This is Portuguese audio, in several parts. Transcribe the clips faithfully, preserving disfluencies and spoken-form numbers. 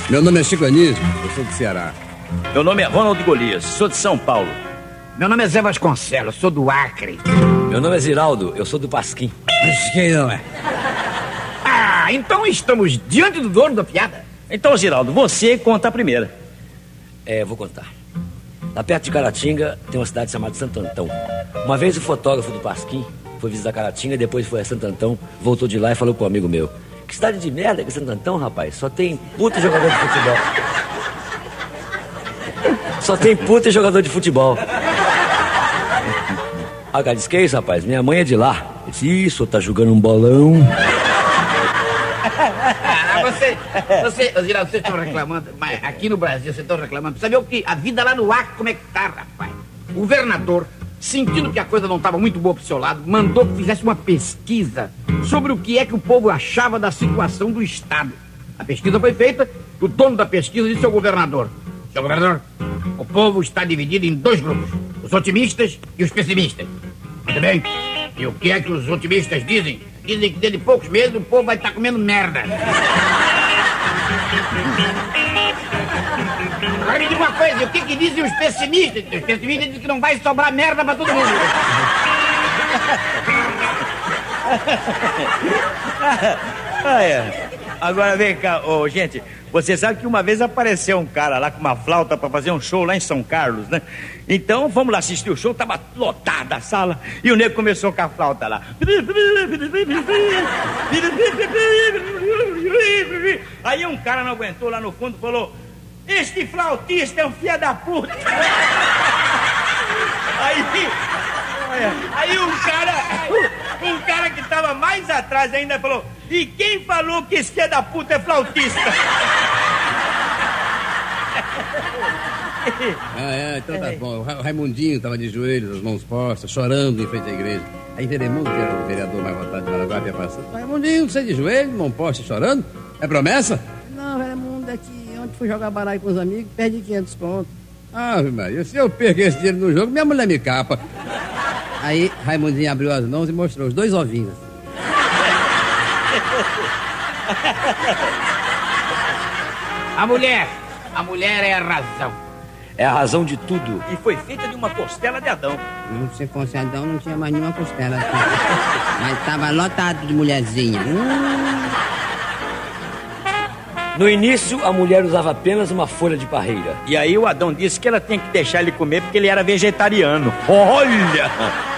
Meu nome é Chico Anísio, eu sou do Ceará. Meu nome é Ronald Golias, sou de São Paulo. Meu nome é Zé Vasconcelos, sou do Acre. Meu nome é Ziraldo, eu sou do Pasquim. Mas quem não é? Ah, então estamos diante do dono da piada. Então, Ziraldo, você conta a primeira. É, vou contar. Lá perto de Caratinga tem uma cidade chamada Santo Antão. Uma vez o fotógrafo do Pasquim foi visitar Caratinga, depois foi a Santo Antão, voltou de lá e falou pro amigo meu: que cidade de merda que é Santo Antão, rapaz? Só tem puta e jogador de futebol. Só tem puta e jogador de futebol. Ah, cara, disse, que é isso, rapaz? Minha mãe é de lá. Eu disse, isso, tá jogando um bolão. Ah, você, você, Ziraldo, vocês estão reclamando, mas aqui no Brasil vocês estão reclamando. Sabe o que? A vida lá no Acre, como é que tá, rapaz? O governador, sentindo que a coisa não estava muito boa pro seu lado, mandou que fizesse uma pesquisa sobre o que é que o povo achava da situação do Estado. A pesquisa foi feita, o dono da pesquisa disse ao governador: seu governador, o povo está dividido em dois grupos, os otimistas e os pessimistas. Muito bem. E o que é que os otimistas dizem? Dizem que dentro de poucos meses o povo vai estar comendo merda. Agora me diga uma coisa, o que que dizem os pessimistas? Os pessimistas dizem que não vai sobrar merda pra todo mundo. Ah, é. Agora vem cá, ô, gente, você sabe que uma vez apareceu um cara lá com uma flauta pra fazer um show lá em São Carlos, né? Então fomos lá assistir o show, tava lotada a sala e o nego começou com a flauta lá. Aí um cara não aguentou lá no fundo e falou: este flautista é um filho da puta. Aí, aí um cara, um cara que tava mais atrás ainda falou: e quem falou que esse filho da puta é flautista? Ah, é, então tá bom. O Raimundinho tava de joelhos, as mãos postas, chorando em frente à igreja. Aí Veremundo, que era o vereador mais votado de Maraguá, ia passando: Raimundinho, você de joelho, mão posta, chorando? É promessa? Não, Veremundo, é que ontem fui jogar baralho com os amigos, perdi quinhentos contos. Ah, Maria, se eu perder esse dinheiro no jogo, minha mulher me capa. Aí Raimundinho abriu as mãos e mostrou os dois ovinhos. A mulher, a mulher é a razão. É a razão de tudo. E foi feita de uma costela de Adão. Não, se fosse Adão, não tinha mais nenhuma costela. Mas tava lotado de mulherzinha. Hum. No início, a mulher usava apenas uma folha de parreira. E aí o Adão disse que ela tinha que deixar ele comer porque ele era vegetariano. Olha!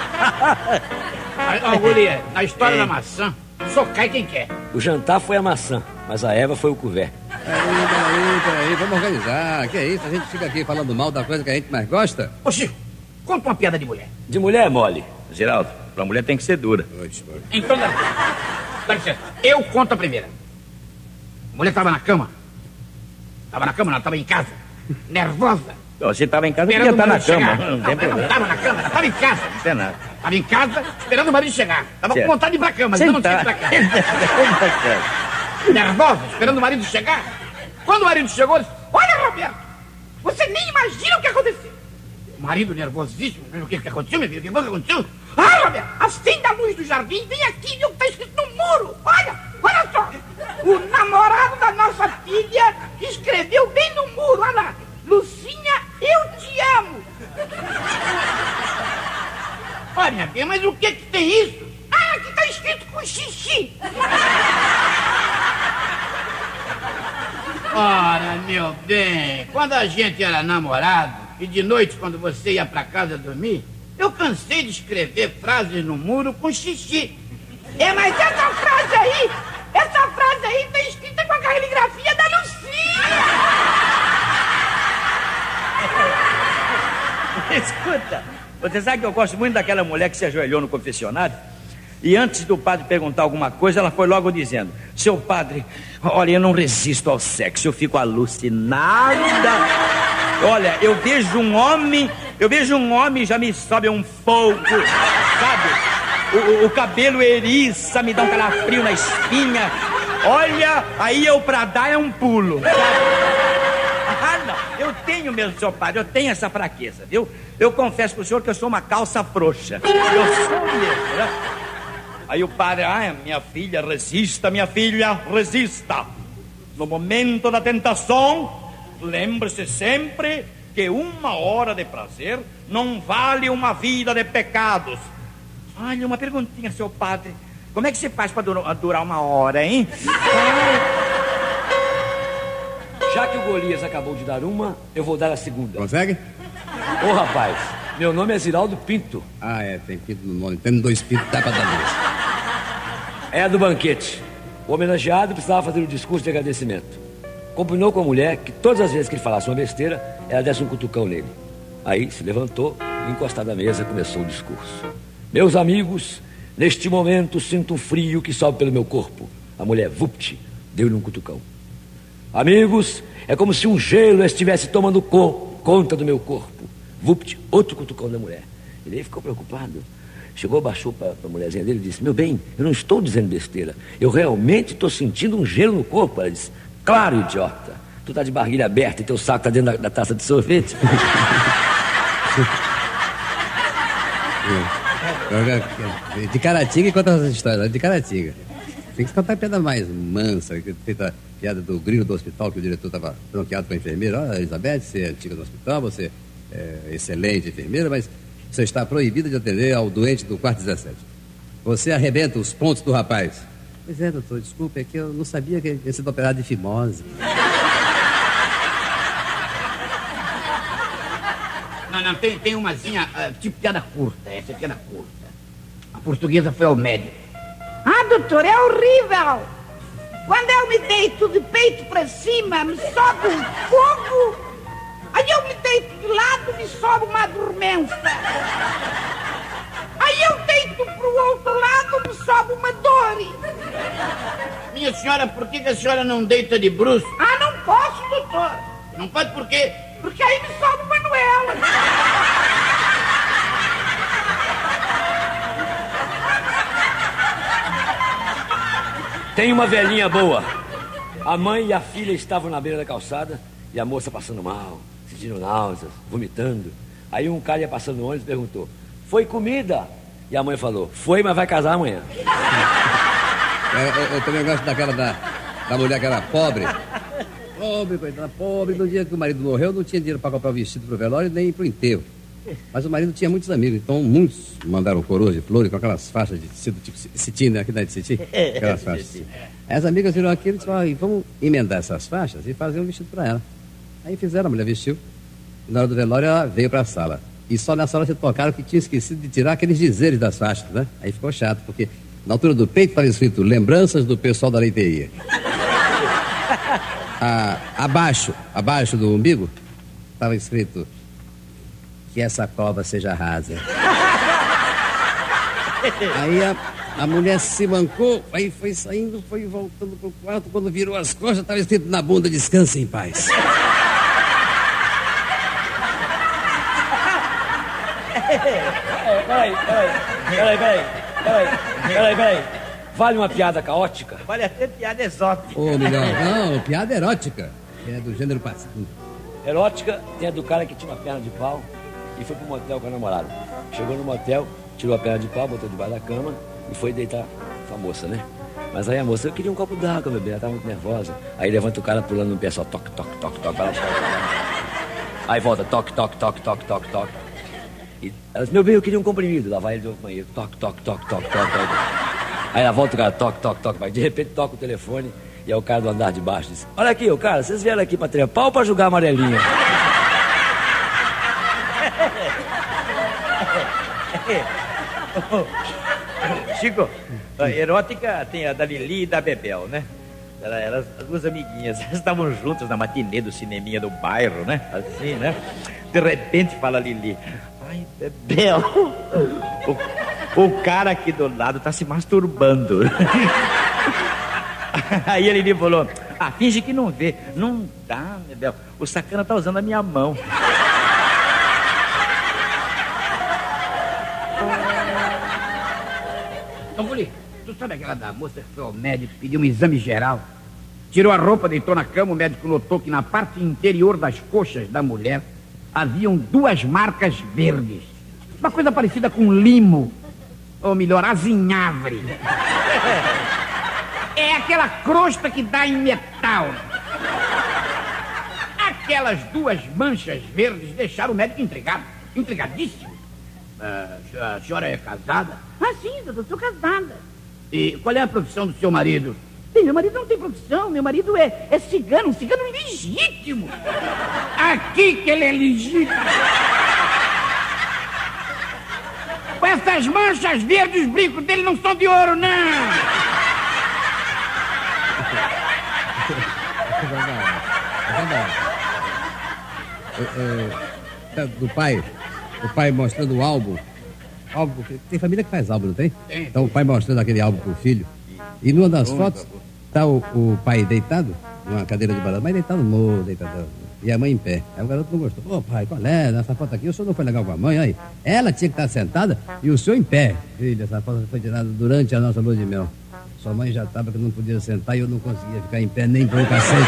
Ó, Golias, na história é. da maçã, só cai quem quer. O jantar foi a maçã, mas a Eva foi o couvert. Peraí, peraí, peraí, vamos organizar. Que é isso? A gente fica aqui falando mal da coisa que a gente mais gosta? Ô, Chico, conta uma piada de mulher. De mulher é mole. Geraldo, pra mulher tem que ser dura. Então, dá, dá licença, eu conto a primeira. A mulher tava na cama. Tava na cama, não, tava em casa. Nervosa. Você tava em casa, podia estar na cama. Não, não tem problema. Não tava na cama, ela tava em casa. Não tem nada. Tava em casa, esperando o marido chegar. Tava certo. com vontade de ir pra cama, mas eu não tinha ido pra cama. Nervosa, esperando o marido chegar. Quando o marido chegou, ele disse: olha, Roberto, você nem imagina o que aconteceu. O marido nervosíssimo: o que, que aconteceu, meu filho? O que aconteceu? Ah, Roberto, acende a luz do jardim, vem aqui, viu o que tá escrito no muro. Olha, olha só. O namorado da nossa filha escreveu bem no muro, olha lá: Lucinha, eu te amo. Olha, minha filha, mas o que que tem isso? Ah, aqui tá escrito com xixi. Ora, meu bem, quando a gente era namorado e de noite, quando você ia pra casa dormir, eu cansei de escrever frases no muro com xixi. É, mas essa frase aí, essa frase aí tá escrita com a caligrafia da Lucinha. Escuta, você sabe que eu gosto muito daquela mulher que se ajoelhou no confessionário? E antes do padre perguntar alguma coisa, ela foi logo dizendo: seu padre, olha, eu não resisto ao sexo, eu fico alucinada. Olha, eu vejo um homem, eu vejo um homem e já me sobe um fogo, sabe? O, o, o cabelo eriça, me dá um calafrio na espinha. Olha, aí eu pra dar é um pulo, sabe? Ah, não, eu tenho mesmo, seu padre, eu tenho essa fraqueza, viu? Eu confesso pro senhor que eu sou uma calça frouxa. Eu sou mesmo, né? Aí o padre: ah, minha filha, resista, minha filha, resista. No momento da tentação, lembre-se sempre que uma hora de prazer não vale uma vida de pecados. Olha, uma perguntinha, seu padre. Como é que você faz para durar, durar uma hora, hein? Já que o Golias acabou de dar uma, eu vou dar a segunda. Consegue? Ô, rapaz, meu nome é Ziraldo Pinto. Ah, é, tem pinto no nome. Tendo dois pintos, dá pra dar dois. É a do banquete. O homenageado precisava fazer o discurso de agradecimento. Combinou com a mulher que todas as vezes que ele falasse uma besteira, ela desse um cutucão nele. Aí se levantou e, encostado à mesa, começou o discurso. Meus amigos, neste momento sinto um frio que sobe pelo meu corpo. A mulher, vupt, deu-lhe um cutucão. Amigos, é como se um gelo estivesse tomando co conta do meu corpo. Vupt, outro cutucão da mulher. Ele aí ficou preocupado. Chegou, baixou para a mulherzinha dele e disse: meu bem, eu não estou dizendo besteira. Eu realmente estou sentindo um gelo no corpo. Ela disse: claro, idiota. Tu tá de barriga aberta e teu saco tá dentro da, da taça de sorvete. De Caratinga, conta essa história. De Caratinga. Tem que contar a piada mais mansa. Feita a piada do grilo do hospital, que o diretor estava bronqueado com a enfermeira. Olha, Elizabeth, você é antiga do hospital, você é excelente enfermeira, mas você está proibida de atender ao doente do quarto dezessete. Você arrebenta os pontos do rapaz. Pois é, doutor, desculpe, é que eu não sabia que ele tinha sido operado de fimose. Não, não, tem, tem umazinha, uh, tipo piada curta, essa é piada curta. A portuguesa foi ao médico. Ah, doutor, é horrível. Quando eu me deito de peito pra cima, me sobe um fogo. Aí eu me deito de lado, me sobe uma dormência. Aí eu deito pro outro lado, me sobe uma dor. Minha senhora, por que, que a senhora não deita de bruços? Ah, não posso, doutor. Não pode por quê? Porque aí me sobe Manuela. Tem uma velhinha boa. A mãe e a filha estavam na beira da calçada e a moça passando mal, sentindo náuseas, vomitando. Aí um cara ia passando no ônibus e perguntou: foi comida? E a mãe falou: foi, mas vai casar amanhã. Eu, eu, eu também gosto daquela da, da mulher que era pobre. Pobre, coitada, pobre. No dia que o marido morreu, não tinha dinheiro para comprar o vestido pro velório nem pro enterro. Mas o marido tinha muitos amigos, então muitos mandaram coroas de flores com aquelas faixas de tecido tipo cetim, né? Aqui da de cetim. Aquelas faixas. As amigas viram aquilo e disseram: ah, vamos emendar essas faixas e fazer um vestido para ela. Aí fizeram, a mulher vestiu. E na hora do velório ela veio para a sala. E só nessa hora se tocaram que tinha esquecido de tirar aqueles dizeres das faixas, né? Aí ficou chato, porque na altura do peito estava escrito: lembranças do pessoal da leiteria. Ah, abaixo, abaixo do umbigo, estava escrito: que essa cova seja rasa. Aí a, a mulher se mancou, aí foi saindo, foi voltando pro quarto. Quando virou as costas, estava escrito na bunda: descanse em paz. Peraí, peraí, peraí, peraí, peraí, peraí, peraí. Vale uma piada caótica? Vale até piada exótica. Ô, melhor, não, piada erótica. É do gênero passado. Erótica tem a do cara que tinha uma perna de pau e foi pro motel com a namorada. Chegou no motel, tirou a perna de pau, botou debaixo da cama e foi deitar com a moça, né? Mas aí a moça: eu queria um copo d'água, bebê, ela tava muito nervosa. Aí levanta o cara pulando no pé, só toque, toque, toque, toque. Vai lá, toque, toque. Aí volta, toque, toque, toque, toque, toque, toque. E ela diz: meu bem, eu queria um comprimido. Lá vai ele do banheiro, toque, toque, toque, toque, toque, toque. Aí ela volta o cara, toque, toque, toque, vai. De repente toca o telefone e é o cara do andar de baixo. Diz: olha aqui, o cara, vocês vieram aqui pra trepar ou pra jogar amarelinha? Chico, a erótica tem a da Lili e da Bebel, né? Elas, as duas amiguinhas, elas estavam juntas na matinê do cineminha do bairro, né? Assim, né? De repente fala a Lili: ai, Bebel, o, o cara aqui do lado tá se masturbando. Aí a Lili falou: ah, finge que não vê. Não dá, Bebel, o sacana tá usando a minha mão. Então, Guli, tu sabe aquela da moça que foi ao médico, pediu um exame geral, tirou a roupa, deitou na cama, o médico notou que na parte interior das coxas da mulher haviam duas marcas verdes. Uma coisa parecida com limo, ou melhor, azinhavre. É aquela crosta que dá em metal. Aquelas duas manchas verdes deixaram o médico intrigado. Intrigadíssimo. Ah, a senhora é casada? Ah, sim, doutor, sou casada. E qual é a profissão do seu marido? Bem, meu marido não tem profissão, meu marido é, é cigano, um cigano legítimo. Aqui que ele é legítimo. Com essas manchas verdes, os brincos dele não são de ouro, não. É verdade. É verdade. É, é, do pai, o pai mostrando o álbum. álbum. Tem família que faz álbum, não tem? Tem. Então o pai mostrando aquele álbum pro filho. E numa das fotos, tá o, o pai deitado, numa cadeira de balanço, mas deitado no morro, deitado. E a mãe em pé. Aí o garoto não gostou. Ô pai, qual é? Nessa foto aqui o senhor não foi legal com a mãe, aí. Ela tinha que estar sentada e o senhor em pé. Filho, essa foto foi tirada durante a nossa lua de mel. Sua mãe já estava que não podia sentar e eu não conseguia ficar em pé nem por um cacete.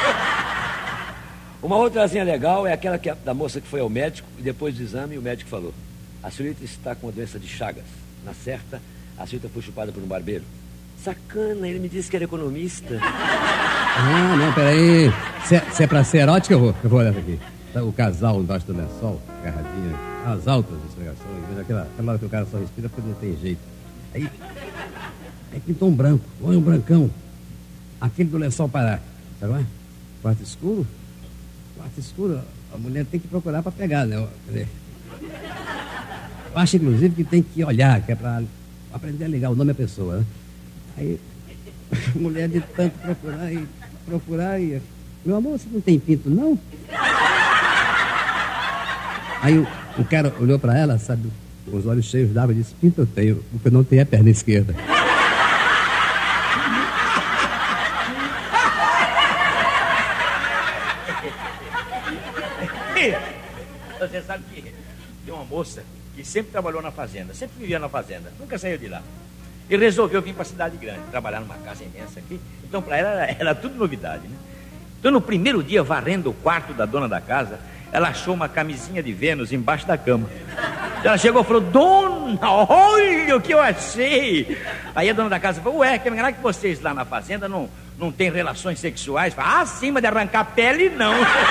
Uma outrazinha legal é aquela que, da moça que foi ao médico e depois do exame o médico falou: a senhorita está com a doença de Chagas. Na certa, a senhorita foi chupada por um barbeiro. Sacana, ele me disse que era economista. Ah, não, peraí. Se, se é pra ser erótica, eu vou, eu vou olhar aqui. Tá o casal embaixo do lençol, agarradinho, as altas esfregações, mas aquela, aquela hora que o cara só respira porque não tem jeito. Aí, aí pintou um branco, olha um brancão. Aquele do lençol parar. Sabe lá? Quarto escuro? Quarto escuro, a mulher tem que procurar pra pegar, né? Quer dizer, eu acho, inclusive, que tem que olhar, que é pra aprender a ligar o nome da pessoa, né? Aí, a mulher de tanto procurar e procurar e... Meu amor, você não tem pinto, não? Aí o, o cara olhou pra ela, sabe, com os olhos cheios d'água e disse: pinto eu tenho, porque não tem a perna esquerda. Você sabe que tem uma moça que sempre trabalhou na fazenda, sempre vivia na fazenda, nunca saiu de lá. E resolveu vir para a cidade grande, trabalhar numa casa imensa aqui. Então, para ela, era, era tudo novidade, né? Então, no primeiro dia, varrendo o quarto da dona da casa, ela achou uma camisinha de Vênus embaixo da cama. Ela chegou e falou: dona, olha o que eu achei. Aí a dona da casa falou: ué, que é que vocês lá na fazenda não, não têm relações sexuais? Falei: ah, sim, mas de arrancar pele, não.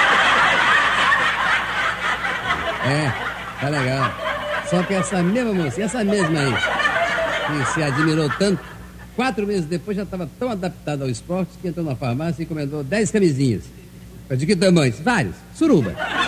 É, tá legal. Só que essa mesma moça, essa mesma aí, que se admirou tanto, quatro meses depois já estava tão adaptada ao esporte que entrou na farmácia e encomendou dez camisinhas. De que tamanho? Vários. Suruba.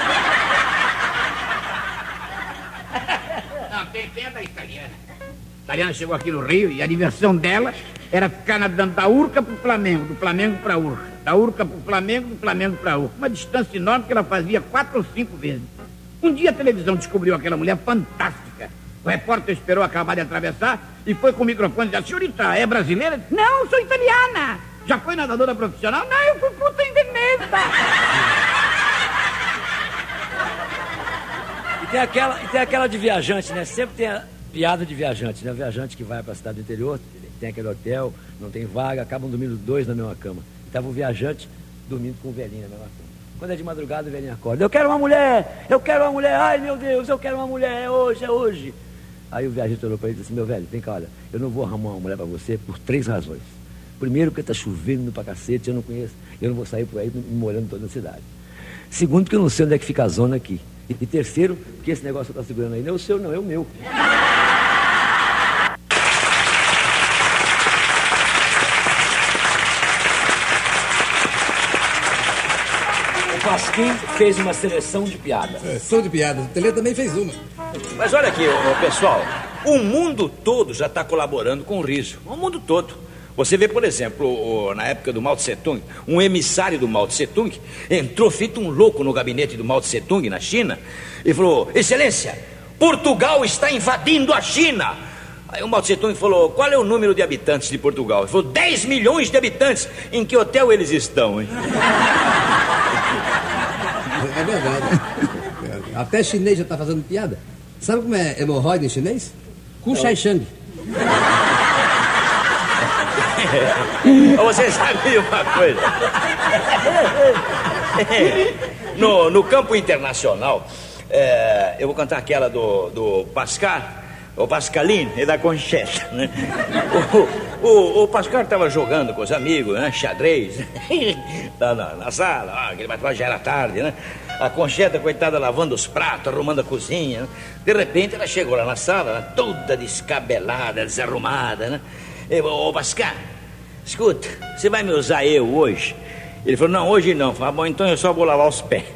Não, tem, tem a da italiana. A italiana chegou aqui no Rio e a diversão dela era ficar nadando da Urca pro Flamengo, do Flamengo pra Urca. Da Urca pro Flamengo, do Flamengo pra Urca. Uma distância enorme que ela fazia quatro ou cinco vezes. Um dia a televisão descobriu aquela mulher fantástica. O repórter esperou acabar de atravessar e foi com o microfone e disse: senhorita, é brasileira? Não, sou italiana. Já foi nadadora profissional? Não, eu fui puta em Veneza. E tem aquela, e tem aquela de viajante, né? Sempre tem a piada de viajante, né? O viajante que vai para a cidade do interior, tem aquele hotel, não tem vaga, acabam dormindo dois na mesma cama. E tava o viajante dormindo com o velhinho na mesma cama. Quando é de madrugada, o velhinho acorda: eu quero uma mulher, eu quero uma mulher, ai meu Deus, eu quero uma mulher, é hoje, é hoje. Aí o viajante olhou para ele e disse assim: meu velho, vem cá, olha, eu não vou arrumar uma mulher para você por três razões. Primeiro, porque tá chovendo pra cacete, eu não conheço, eu não vou sair por aí me molhando toda a cidade. Segundo, porque eu não sei onde é que fica a zona aqui. E, e terceiro, porque esse negócio que eu tô segurando aí não é o seu, não, é o meu. O Pasquim fez uma seleção de piadas. Seleção de piadas. O Tele também fez uma. Mas olha aqui, ô, pessoal, o mundo todo já está colaborando com o riso. O mundo todo. Você vê, por exemplo, o, na época do Mao Tse Tung, um emissário do Mao Tse Tung entrou feito um louco no gabinete do Mao Tse Tung, na China, e falou: excelência, Portugal está invadindo a China. Aí o Mao Tse Tung falou: qual é o número de habitantes de Portugal? Ele falou: dez milhões de habitantes. Em que hotel eles estão, hein? É verdade. Até chinês já tá fazendo piada. Sabe como é hemorroide em chinês? Ku Shai Shang. Você sabe de uma coisa? No, no campo internacional, é, eu vou cantar aquela do, do Pascal, o Pascalino e da Concheta, né? O, o, o Pascal estava jogando com os amigos, né? Xadrez, na, na, na sala, ah, aquele bate já era tarde, né? A Concheta, coitada, lavando os pratos, arrumando a cozinha, né? De repente ela chegou lá na sala, né? Toda descabelada, desarrumada, né? E, ô, ô Pascal, escuta, você vai me usar eu hoje? Ele falou, não, hoje não. Falei, bom, então eu só vou lavar os pés.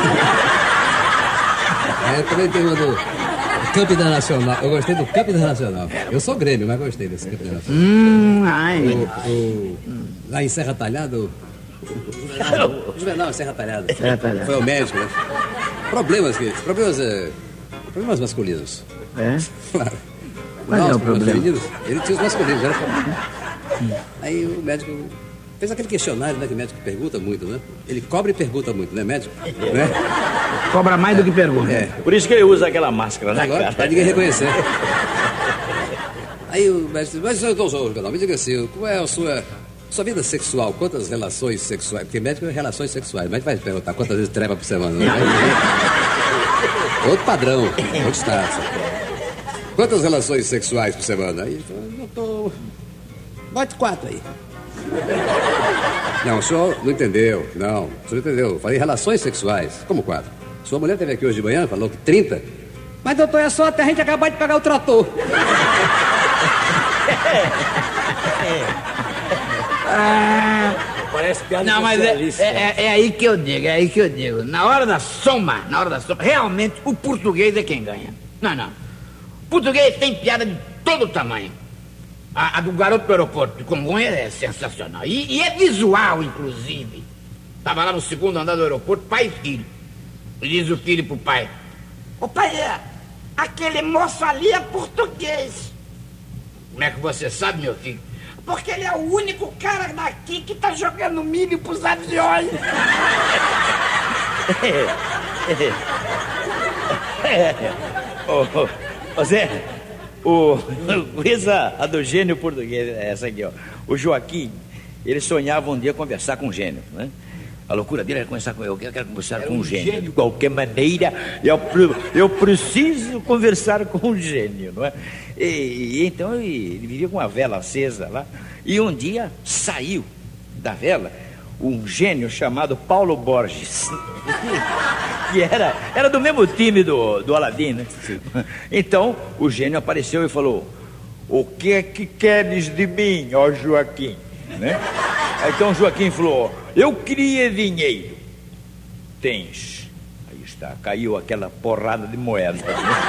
É, também tem uma do Campo Internacional. Eu gostei do Campo Internacional. Eu sou Grêmio, mas gostei desse Campo Internacional. Hum, ai. O, o, lá em Serra Talhada, o... Não, Serra Talhada. Serra Talhada. Foi o médico, né? Problemas, que, problemas, é, problemas masculinos. É? Claro. Qual Nós, é o problema? Femininos, ele tinha os masculinos, era problema. Aí o médico fez aquele questionário, né, que o médico pergunta muito, né? Ele cobra e pergunta muito, né, médico? Né? Cobra mais do que pergunta. É. Por isso que ele usa aquela máscara, né, Agora, cara? pra ninguém reconhecer. Aí o médico disse, mas então, Jornal, me diga assim, qual é a sua, sua vida sexual? Quantas relações sexuais? Porque médico é relações sexuais, mas vai perguntar quantas vezes treva por semana, né? Outro padrão, outro status. Quantas relações sexuais por semana? Aí ele falou, eu tô... Bote quatro aí. Não, o senhor não entendeu. Não, o senhor não entendeu. Eu falei relações sexuais. Como quatro? Sua mulher esteve aqui hoje de manhã, falou que trinta. Mas, doutor, é só até a gente acabar de pegar o trator. Ah, Parece piada não, mas é, socialista. é, é, é aí que eu digo, é aí que eu digo. Na hora da soma, na hora da soma, realmente o português é quem ganha. Não, não. O português tem piada de todo tamanho. A, a do garoto do aeroporto de Congonha é sensacional. E, e é visual, inclusive. Tava lá no segundo andar do aeroporto, pai e filho. E diz o filho pro pai: Ô pai, é, aquele moço ali é português. como é que você sabe, meu filho? Porque ele é o único cara daqui que tá jogando milho pros aviões. Ô, ô, ô Zé, o, essa, a do gênio português, essa aqui, ó. O Joaquim, ele sonhava um dia conversar com um gênio, né? A loucura dele era conversar com eu, eu quero conversar com um gênio. De qualquer maneira, eu, eu preciso conversar com um gênio, não é? E, e então ele, ele vivia com uma vela acesa lá, e um dia saiu da vela um gênio chamado Paulo Borges, que era, era do mesmo time do, do Aladim, né? Então o gênio apareceu e falou: o que é que queres de mim, ó Joaquim? Né? Então Joaquim falou: eu queria dinheiro. Tens. Aí está, caiu aquela porrada de moeda.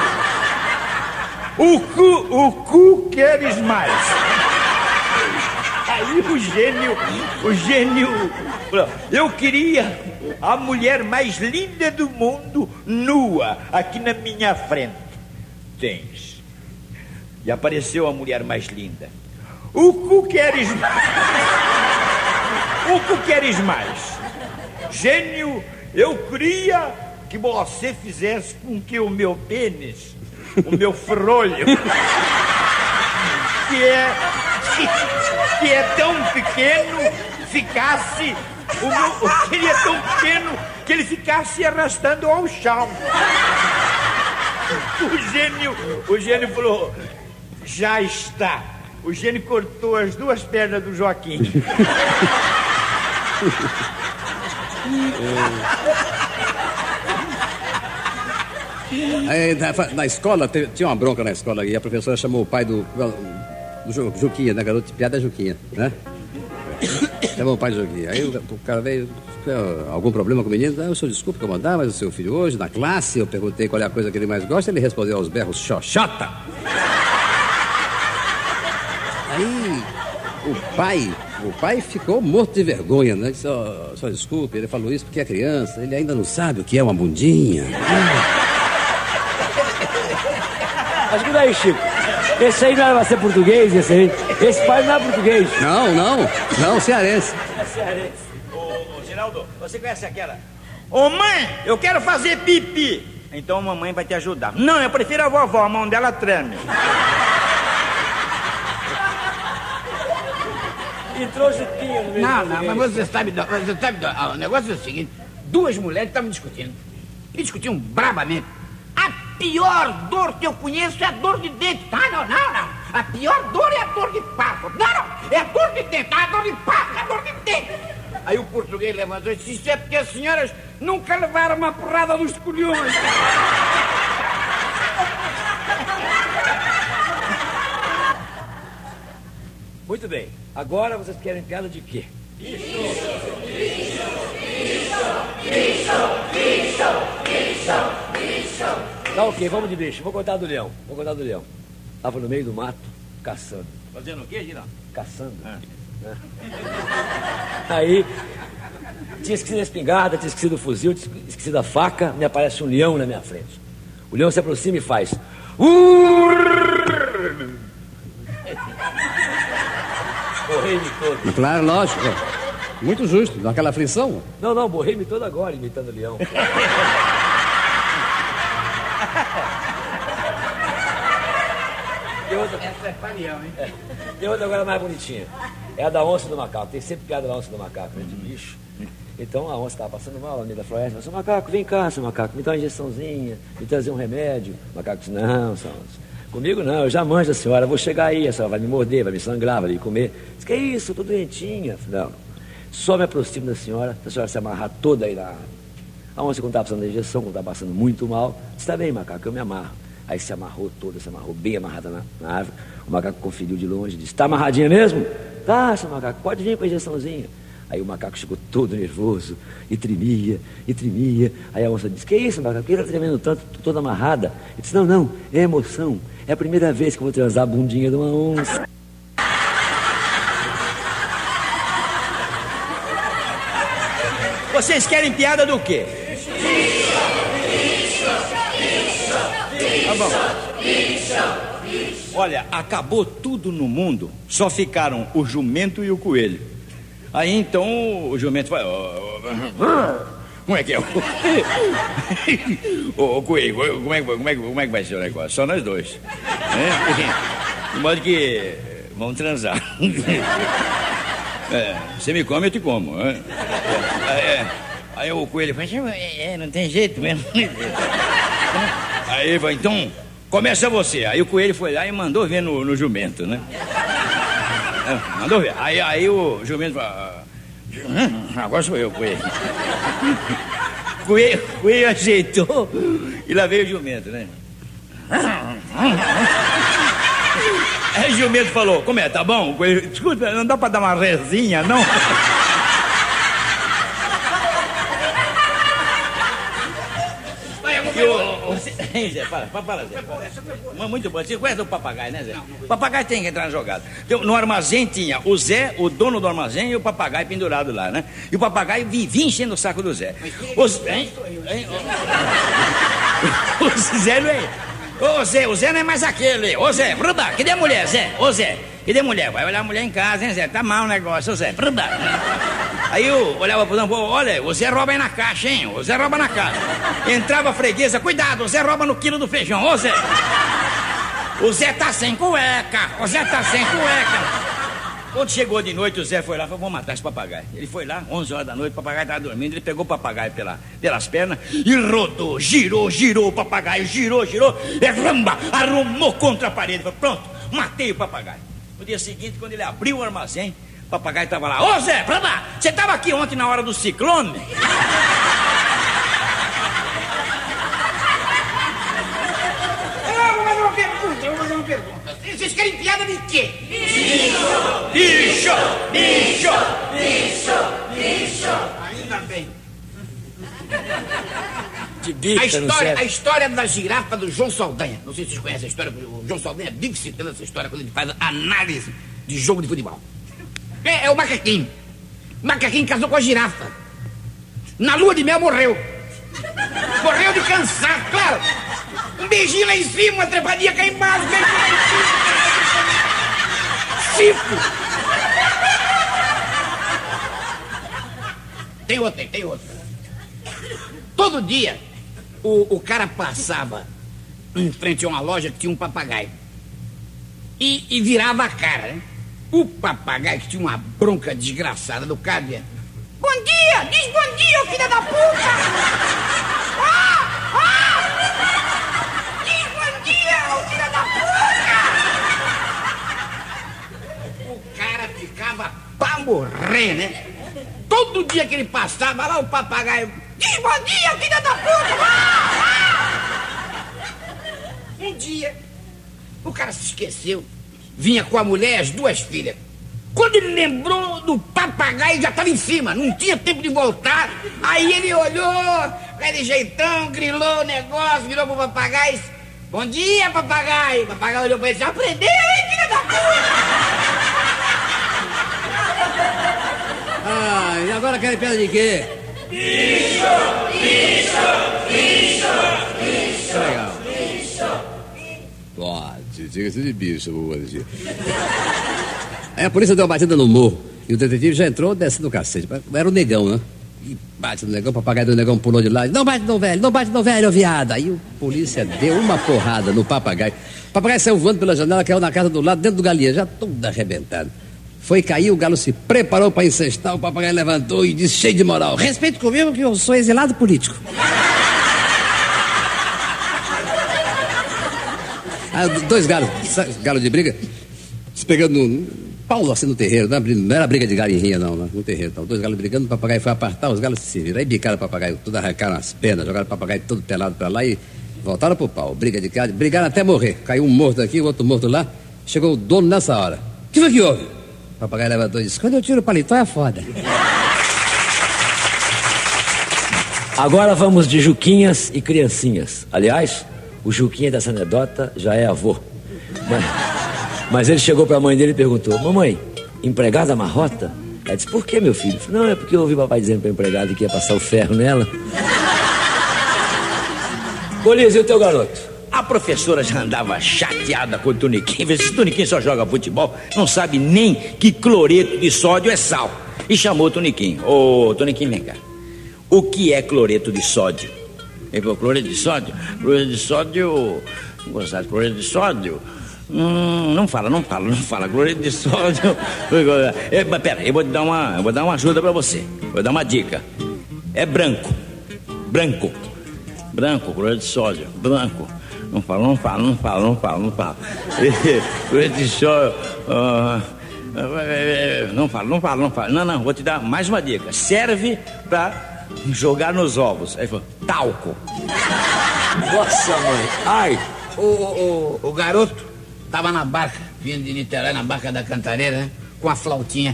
O cu, o cu queres mais? Aí o gênio, o gênio falou: eu queria a mulher mais linda do mundo nua aqui na minha frente. Tens. E apareceu a mulher mais linda. O cu queres mais? O que queres mais? Gênio, eu queria que você fizesse com que o meu pênis, o meu frolho, que é, que, que é tão pequeno, ficasse, o meu, ele é tão pequeno que ele ficasse arrastando ao chão. O gênio, o gênio falou: já está. O gênio cortou as duas pernas do Joaquim. Aí, na, na escola, teve, tinha uma bronca na escola e a professora chamou o pai do, do Ju, Juquinha, né? Garoto de piada é Juquinha, né? Chamou o pai do Juquinha. Aí o, o cara veio: algum problema com o menino? Ah, o senhor desculpe incomodar, mas o seu filho hoje, na classe, eu perguntei qual é a coisa que ele mais gosta, ele respondeu aos berros: xoxota! Aí o pai, o pai ficou morto de vergonha, né? Disse: oh, só desculpe, ele falou isso porque é criança, ele ainda não sabe o que é uma bundinha. Mas que daí, Chico? Esse aí não era pra ser português, esse aí? Esse pai não é português. Não, não, não, cearense. É cearense. Ô, ô, Geraldo, você conhece aquela? Ô, mãe, eu quero fazer pipi. Então a mamãe vai te ajudar. Não, eu prefiro a vovó, a mão dela treme. Entrou Juquinha no meio. Não, não, mas você sabe, você sabe, o negócio é o seguinte: duas mulheres estavam discutindo. E discutiam brabamente. A pior dor que eu conheço é a dor de dente. Ah, não, não, não. A pior dor é a dor de parto. Não, não. É a dor de dente. Ah, a dor de parto, é a dor de dente. Aí o português levantou e disse: isso é porque as senhoras nunca levaram uma porrada dos colhões. Muito bem. Agora vocês querem piada de quê? Bicho, bicho, bicho, bicho, bicho, bicho. Tá ok, vamos de bicho. Vou contar do leão. Vou contar do leão. Tava no meio do mato, caçando. Fazendo o quê, Girão? Caçando. Ah. Né? Aí, tinha esquecido a espingarda, tinha esquecido o fuzil, tinha esquecido a faca. Me aparece um leão na minha frente. O leão se aproxima e faz... Borrei-me todo. Claro, lógico. Muito justo, naquela aflição. Não, não, borrei-me todo agora imitando o leão. Tem outra... Essa é parião, hein? É. Tem outra agora mais bonitinha. É a da onça e do macaco. Tem sempre piada da onça e do macaco, né? De bicho. Então a onça estava passando mal no meio da floresta. Seu macaco, vem cá, seu macaco, me dá uma injeçãozinha, me trazer um remédio. O macaco disse: não, sua onça. Comigo não, eu já manjo a senhora, vou chegar aí, a senhora vai me morder, vai me sangrar, vai me comer. Diz: que é isso, eu tô doentinha. Não, só me aproximo da senhora, a senhora se amarrar toda aí na árvore. A onça, quando estava passando a injeção, quando estava passando muito mal, disse: tá bem, macaco, eu me amarro. Aí se amarrou toda, se amarrou bem amarrada na, na árvore. O macaco conferiu de longe e disse: tá amarradinha mesmo? Tá, seu macaco, pode vir com a injeçãozinha. Aí o macaco ficou todo nervoso, e tremia, e tremia. Aí a onça disse: que isso, macaco, por que está tremendo tanto, tô toda amarrada? Ele disse: não, não, é emoção. É a primeira vez que eu vou transar a bundinha de uma onça. Vocês querem piada do quê? Tá bom. Olha, acabou tudo no mundo, só ficaram o jumento e o coelho. Aí então o jumento vai... Como é que é? Ô, coelho, como é, como, é, como é que vai ser o negócio? Só nós dois. É? De modo que vamos transar. É, você me come, eu te como. É? É, aí o coelho fala: é, não tem jeito mesmo. Aí ele vai: então, começa você. Aí o coelho foi lá e mandou ver no, no jumento, né? É, mandou ver. Aí, aí o jumento fala: agora sou eu, coelho. Coelho, coelho ajeitou e lá veio o jumento, né? Aí o jumento falou: como é, tá bom? O coelho: escuta, não dá pra dar uma resinha, não? Zé, para, para, para, Zé. Para. Muito bom. Você conhece o papagaio, né, Zé? O papagaio tem que entrar na jogada. Então, no armazém tinha o Zé, o dono do armazém, e o papagaio pendurado lá, né? E o papagaio vivia enchendo o saco do Zé. O Zé, hein? O Zé não é... Ô, Zé, o Zé não é mais aquele. Ô, Zé, bruda, cadê a mulher, Zé? Ô, Zé, cadê a mulher? Vai olhar a mulher em casa, hein, Zé? Tá mal o negócio, ô, Zé, bruda. Aí eu olhava pro Zambo: olha, o Zé rouba aí na caixa, hein? O Zé rouba na caixa. Entrava a freguesa: cuidado, o Zé rouba no quilo do feijão. Ô, Zé, o Zé tá sem cueca, o Zé tá sem cueca. Quando chegou de noite, o Zé foi lá e falou: vou matar esse papagaio. Ele foi lá, onze horas da noite, o papagaio estava dormindo. Ele pegou o papagaio pela, pelas pernas e rodou, girou, girou o papagaio, girou, girou, e ramba, arrumou contra a parede. Falou: pronto, matei o papagaio. No dia seguinte, quando ele abriu o armazém, o papagaio estava lá: ô, Zé, pra lá, você estava aqui ontem na hora do ciclone? Eu vou fazer uma pergunta, eu vou fazer uma pergunta. Vocês querem piada de quê? Bicho! Bicho! Bicho! Bicho! Bicho! Ainda bem. De bicho, A história, a história da girafa do João Saldanha. Não sei se vocês conhecem a história. O João Saldanha vive citando essa história quando ele faz análise de jogo de futebol. É, é o macaquinho. O macaquinho casou com a girafa. Na lua de mel morreu. Morreu de cansaço, claro. Um beijinho lá em cima, uma trepadinha cá embaixo, um beijinho lá em cima. Cifo. Tem outra, tem outra. Todo dia, o, o cara passava em frente a uma loja que tinha um papagaio. E, e virava a cara, né? O papagaio, que tinha uma bronca desgraçada do cara, dizia: bom dia! Diz bom dia, filha da puta! Ah! Ah! estava lá o papagaio. Diz bom dia, filha da puta! Ah, ah. Um dia, o cara se esqueceu. Vinha com a mulher e as duas filhas. Quando ele lembrou do papagaio, já estava em cima, não tinha tempo de voltar. Aí ele olhou, aquele jeitão, grilou o negócio, virou pro papagaio e disse, bom dia, papagaio. O papagaio olhou pra ele e disse, aprendeu, hein, filha da puta? Ah, e agora querem pedra de quê? Bicho, bicho, bicho, bicho. Legal. Pode, diga-se de bicho, vou dizer. Aí a polícia deu uma batida no morro e o detetive já entrou descendo o cacete. Era o negão, né? E bate no negão, o papagaio do negão pulou de lado. Não bate no velho, não bate no velho, viado. Aí o polícia deu uma porrada no papagaio. O papagaio saiu voando pela janela, caiu na casa do lado, dentro do galinha, já todo arrebentado. Foi cair, o galo se preparou para incestar, o papagaio levantou e disse, cheio de moral, respeite comigo que eu sou exilado político. Aí, dois galos, galo de briga, se pegando no Paulo assim no terreiro, não era briga de galinha não, no terreiro. Então, dois galos brigando, o papagaio foi apartar, os galos se viram, aí bicaram o papagaio, tudo arrancaram as penas, jogaram o papagaio todo pelado para lá e voltaram pro pau. Briga de galo, brigaram até morrer. Caiu um morto aqui, o outro morto lá, chegou o dono nessa hora. O que foi que houve? O papagaio levantou e disse, quando eu tiro o paletó é foda. Agora vamos de Juquinhas e criancinhas. Aliás, o Juquinha dessa anedota já é avô. Mas, mas ele chegou pra mãe dele e perguntou, mamãe, empregada marrota? Ela disse, por que, meu filho? Não, é porque eu ouvi papai dizendo pra empregada que ia passar o ferro nela. Golias, e o teu garoto? A professora já andava chateada com o Toniquinho. Esse Toniquinho só joga futebol, não sabe nem que cloreto de sódio é sal. E chamou o Toniquinho. Ô, Toniquinho, vem cá. O que é cloreto de sódio? Ele falou, cloreto de sódio? Cloreto de sódio... Gostar de cloreto de sódio? Hum, não fala, não fala, não fala. Cloreto de sódio... É, mas pera, eu vou te dar uma, eu vou dar uma ajuda pra você. Vou dar uma dica. É branco. Branco. Branco, cloreto de sódio. Branco. Não fala, não fala, não fala, não fala, não fala. Cloreto de sódio... Uh, não fala, não fala, não fala. Não, não, vou te dar mais uma dica. Serve pra... jogar nos ovos. Aí falou, talco. Nossa, mãe. Ai, o, o, o, o garoto tava na barca, vindo de Niterói, na barca da Cantareira, né? Com a flautinha.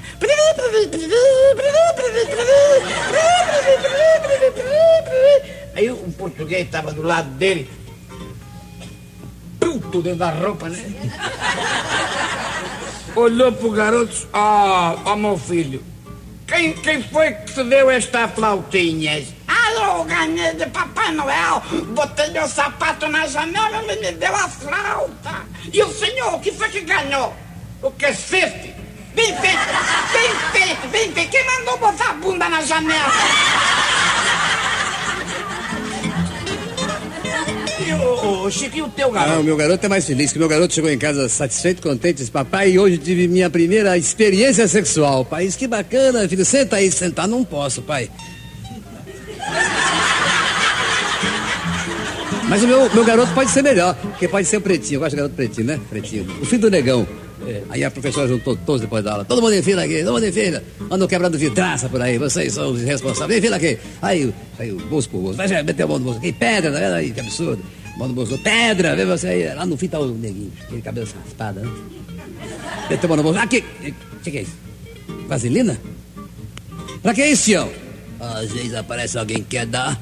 Aí o português tava do lado dele, puto dentro da roupa, né? Olhou pro garoto, ó, ó, meu filho. Quem, quem foi que te deu esta flautinha? Ah, eu ganhei de Papai Noel. Botei meu sapato na janela, ele me deu a flauta. E o senhor, o que foi que ganhou? O cacete? Bem feito, bem feito, bem feito. Quem mandou botar a bunda na janela? E o, o Chico, e o teu garoto? Não, o meu garoto é mais feliz, que meu garoto chegou em casa satisfeito, contente, disse, papai, hoje tive minha primeira experiência sexual. Pai, que bacana, filho, senta aí, sentar não posso, pai. Mas o meu, meu garoto pode ser melhor, porque pode ser o pretinho, eu gosto de garoto pretinho, né? Pretinho, o filho do negão. É. Aí a professora juntou todos depois da aula, todo mundo em fila aqui, todo mundo em fila, andam quebrando vidraça por aí, vocês são os responsáveis, em fila aqui. Aí, aí o bolso por bolso, vai meter a mão no bolso aqui, pedra, tá vendo aí, que absurdo. Mão no bolso, pedra, vê você aí, lá no fim tá o neguinho, aquele cabelo raspado, né? Meteu a mão no bolso, aqui, o que, que é isso? Vaselina? Pra que isso, senhor? Às vezes aparece alguém que quer dar.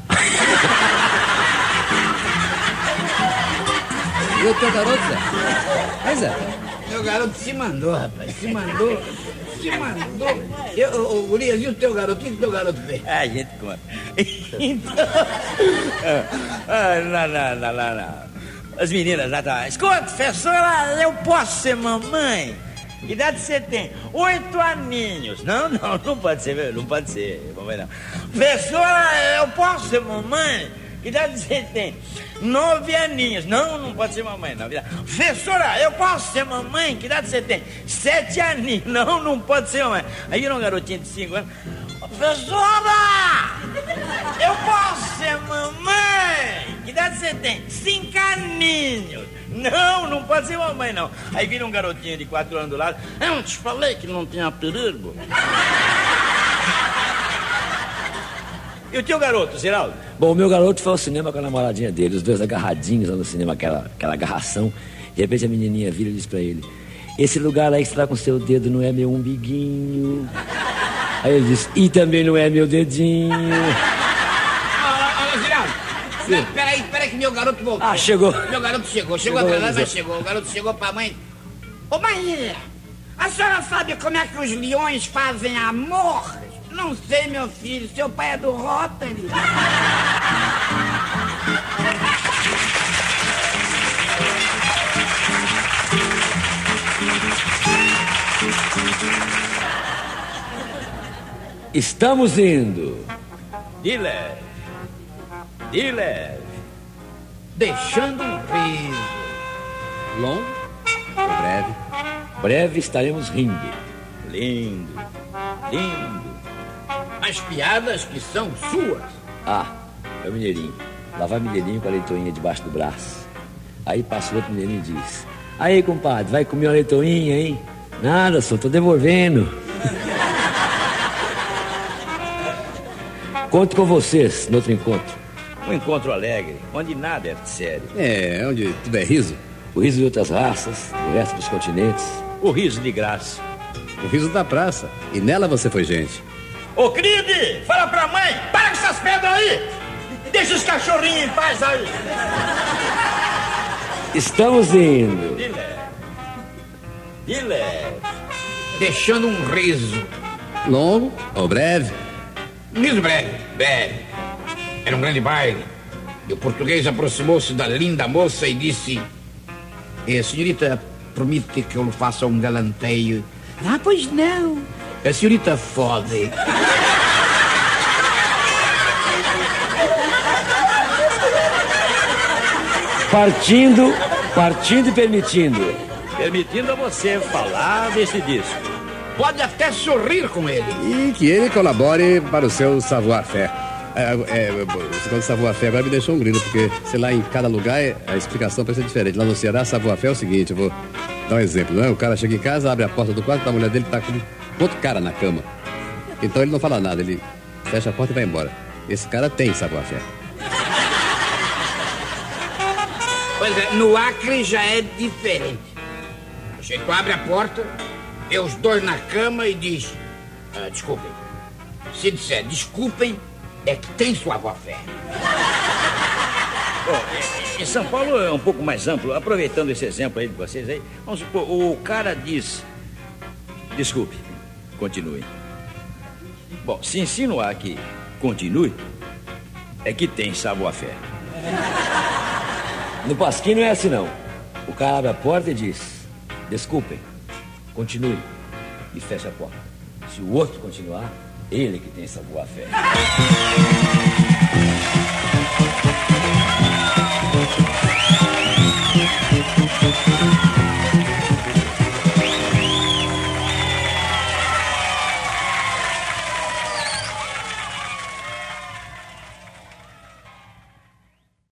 E o teu garoto, Zé? Mas é. Meu garoto se mandou, rapaz, se mandou, se mandou. Eu, o Gurias, e o teu garoto? O que o teu garoto fez? Ah, a gente conta. Então... ah, não, não, não, não, não. As meninas lá tá. Escuta, professora, eu posso ser mamãe? Que idade você tem? Oito aninhos. Não, não, não pode ser, não pode ser, mamãe não. Professora, eu posso ser mamãe? Que idade você tem? Nove aninhos. Não, não pode ser mamãe, não. Professora, eu posso ser mamãe? Que idade você tem? Sete aninhos. Não, não pode ser mamãe. Aí vira um garotinho de cinco anos. Professora, eu posso ser mamãe? Que idade você tem? Cinco aninhos. Não, não pode ser mamãe, não. Aí vira um garotinho de quatro anos do lado. Eu te falei que não tinha perigo. E o teu garoto, Ziraldo? Bom, o meu garoto foi ao cinema com a namoradinha dele, os dois agarradinhos lá no cinema, aquela, aquela agarração. De repente a menininha vira e diz pra ele: esse lugar aí que você tá com seu dedo não é meu umbiguinho. Aí ele diz: e também não é meu dedinho. Ô, Ziraldo, peraí, peraí que meu garoto voltou. Ah, chegou. Meu garoto chegou, chegou, Chegou, atrasado, mas Zé. chegou. O garoto chegou pra mãe. Ô, mãe, a senhora sabe como é que os leões fazem amor? Não sei, meu filho, seu pai é do Rotary. Estamos indo. De leve. De leve. Deixando um riso. Longo ou breve? Breve estaremos rindo. Lindo. Lindo. As piadas que são suas. Ah, é o mineirinho. Lá vai o mineirinho com a leitoinha debaixo do braço. Aí passa o outro mineirinho e diz: aí, compadre, vai comer uma leitoinha, hein? Nada, só tô devolvendo. Conto com vocês no outro encontro. Um encontro alegre, onde nada é sério. É, onde tudo é riso. O riso de outras raças, do resto dos continentes. O riso de graça. O riso da praça. E nela você foi gente. Ô, Cride, fala pra mãe, para com essas pedras aí! Deixa os cachorrinhos em paz aí! Estamos indo. De leve. De leve. Deixando um riso. Longo ou breve? Um riso breve, breve. Era um grande baile. E o português aproximou-se da linda moça e disse: eh, senhorita, promete que eu lhe faça um galanteio. Ah, pois não. A senhorita fode. Partindo, partindo e permitindo. Permitindo a você falar desse disco. Pode até sorrir com ele. E que ele colabore para o seu savoir-faire. É, é, você falou de savoir-faire, agora me deixou um grilo, porque, sei lá, em cada lugar a explicação pode ser diferente. Lá no Ceará, savoir-faire é o seguinte, eu vou dar um exemplo, né? O cara chega em casa, abre a porta do quarto, a mulher dele tá com outro cara na cama. Então ele não fala nada, ele fecha a porta e vai embora. Esse cara tem savoir-faire. Pois é, no Acre já é diferente. O jeito abre a porta, vê os dois na cama e diz: ah, desculpem. Se disser desculpem, é que tem sua avó-fé. Bom, em São Paulo é um pouco mais amplo. Aproveitando esse exemplo aí de vocês aí, vamos supor, o cara diz: desculpe, continue. Bom, se insinuar que continue, é que tem savoir-faire. No Pasquim não é assim, não. O cara abre a porta e diz: desculpem, continue. E fecha a porta. Se o outro continuar, ele que tem savoir-faire.